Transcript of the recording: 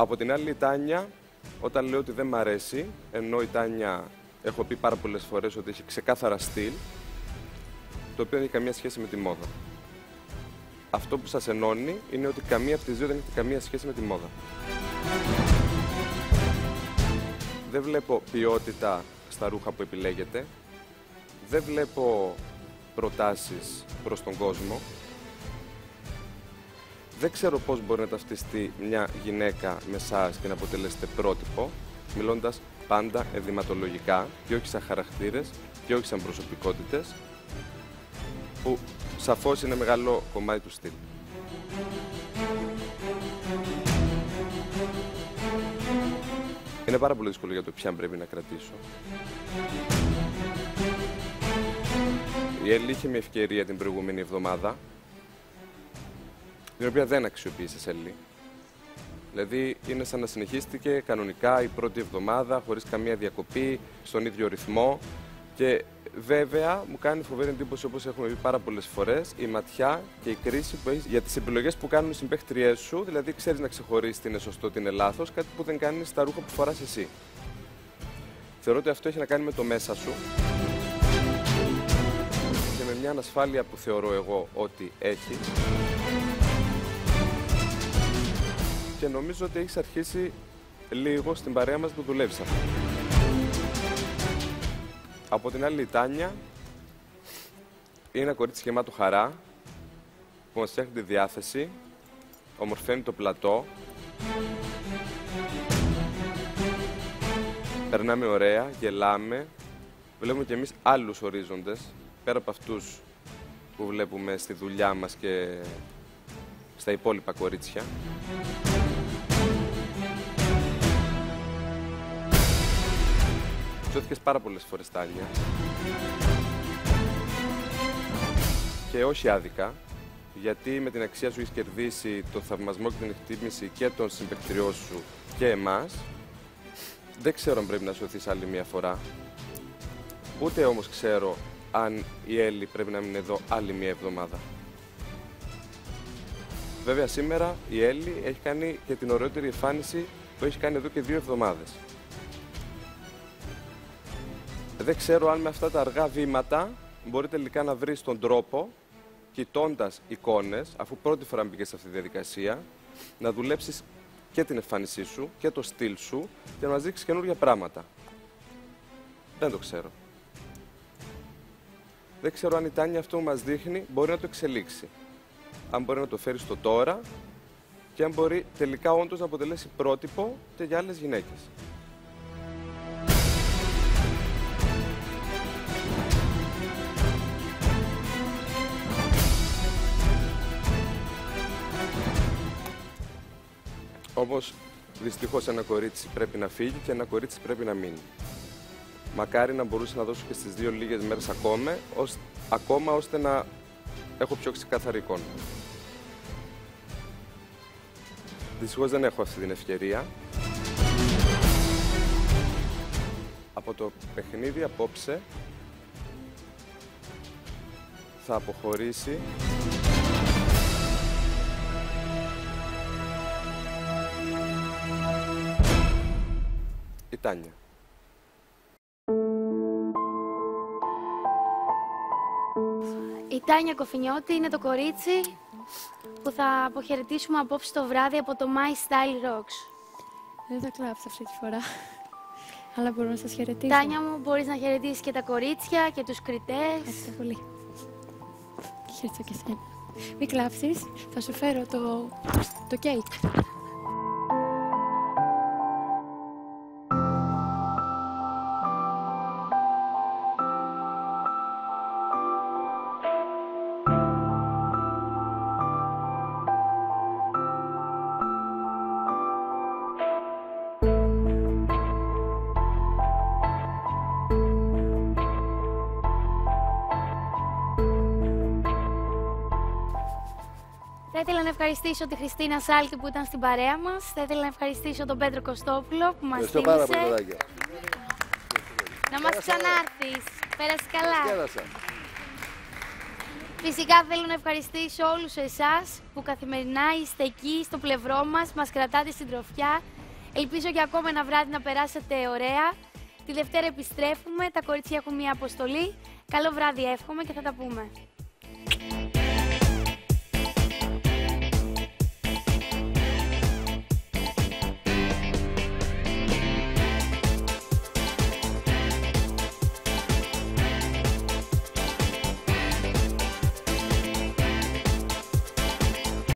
Από την άλλη, η Τάνια, όταν λέω ότι δεν μ' αρέσει, ενώ η Τάνια έχω πει πάρα πολλές φορές ότι έχει ξεκάθαρα στυλ, το οποίο δεν έχει καμία σχέση με τη μόδα. Αυτό που σας ενώνει είναι ότι καμία από τις δύο δεν έχει καμία σχέση με τη μόδα. Δεν βλέπω ποιότητα στα ρούχα που επιλέγετε. Δεν βλέπω προτάσεις προς τον κόσμο. Δεν ξέρω πώς μπορεί να ταυτιστεί μια γυναίκα με εσάς και να αποτελέσετε πρότυπο, μιλώντας πάντα ενδυματολογικά και όχι σαν χαρακτήρες και όχι σαν προσωπικότητες, που σαφώς είναι μεγάλο κομμάτι του στυλ. Είναι πάρα πολύ δύσκολο για το ποια πρέπει να κρατήσω. Η Έλλη είχε μια ευκαιρία την προηγούμενη εβδομάδα, την οποία δεν αξιοποίησε Έλλη. Δηλαδή είναι σαν να συνεχίστηκε κανονικά η πρώτη εβδομάδα, χωρίς καμία διακοπή, στον ίδιο ρυθμό. Και βέβαια μου κάνει φοβερή εντύπωση, όπως έχουμε πει πάρα πολλές φορές, η ματιά και η κρίση που έχεις για τις επιλογές που κάνουν οι συμπαίχτριές σου. Δηλαδή ξέρεις να ξεχωρίσεις τι είναι σωστό, τι είναι λάθος, κάτι που δεν κάνεις στα ρούχα που φοράς εσύ. Θεωρώ ότι αυτό έχει να κάνει με το μέσα σου και με μια ανασφάλεια που θεωρώ εγώ ότι έχει. Και νομίζω ότι έχεις αρχίσει λίγο στην παρέα μας που δουλεύεις αυτό. Από την άλλη, η Τάνια είναι ένα κορίτσι γεμάτο χαρά, που μας φτιάχνει τη διάθεση, ομορφαίνει το πλατό, περνάμε ωραία, γελάμε, βλέπουμε κι εμείς άλλους ορίζοντες, πέρα από αυτούς που βλέπουμε στη δουλειά μας και στα υπόλοιπα κορίτσια. Σώθηκες πάρα πολλές φορές, Τάνια. Και όχι άδικα, γιατί με την αξία σου έχεις κερδίσει το θαυμασμό και την εκτίμηση και των συμπαικτριών σου και εμάς. Δεν ξέρω αν πρέπει να σωθείς άλλη μία φορά. Ούτε όμως ξέρω αν η Έλλη πρέπει να μείνει εδώ άλλη μία εβδομάδα. Βέβαια σήμερα η Έλλη έχει κάνει και την ωραιότερη εμφάνιση που έχει κάνει εδώ και 2 εβδομάδες. Δεν ξέρω αν με αυτά τα αργά βήματα μπορεί τελικά να βρεις τον τρόπο, κοιτώντας εικόνες, αφού πρώτη φορά μπήκες σε αυτή τη διαδικασία, να δουλέψεις και την εμφάνισή σου και το στυλ σου και να μας δείξεις καινούργια πράγματα. Δεν το ξέρω. Δεν ξέρω αν η Τάνια αυτό που μας δείχνει μπορεί να το εξελίξει. Αν μπορεί να το φέρει στο τώρα και αν μπορεί τελικά όντως να αποτελέσει πρότυπο και για άλλες γυναίκες. Όμως, δυστυχώς ένα κορίτσι πρέπει να φύγει και ένα κορίτσι πρέπει να μείνει. Μακάρι να μπορούσα να δώσω και στις 2 λίγες μέρες ακόμα ώστε να έχω πιο ξεκάθαρη εικόνα. Δυστυχώς δεν έχω αυτή την ευκαιρία. Από το παιχνίδι απόψε θα αποχωρήσει η Τάνια. Η Τάνια Κοφινιώτη είναι το κορίτσι που θα αποχαιρετήσουμε απόψε το βράδυ από το My Style Rocks. Δεν θα κλάψω αυτή τη φορά, αλλά μπορώ να σας χαιρετήσω. Τάνια μου, μπορείς να χαιρετήσεις και τα κορίτσια και τους κριτές. Ευχαριστώ πολύ. Και χαιρετώ και εσένα. Μην κλάψεις, θα σου φέρω το κέικ. Θα ήθελα να ευχαριστήσω τη Χριστίνα Σάλτη που ήταν στην παρέα μας. Θα ήθελα να ευχαριστήσω τον Πέτρο Κωστόπουλο που μας θύμισε. Να μας ξανάρθεις. Πέρασε καλά. Φυσικά θέλω να ευχαριστήσω όλους εσάς που καθημερινά είστε εκεί στο πλευρό μας κρατάτε συντροφιά. Ελπίζω για ακόμα ένα βράδυ να περάσετε ωραία. Τη Δευτέρα επιστρέφουμε, τα κορίτσια έχουν μια αποστολή. Καλό βράδυ εύχομαι και θα τα πούμε.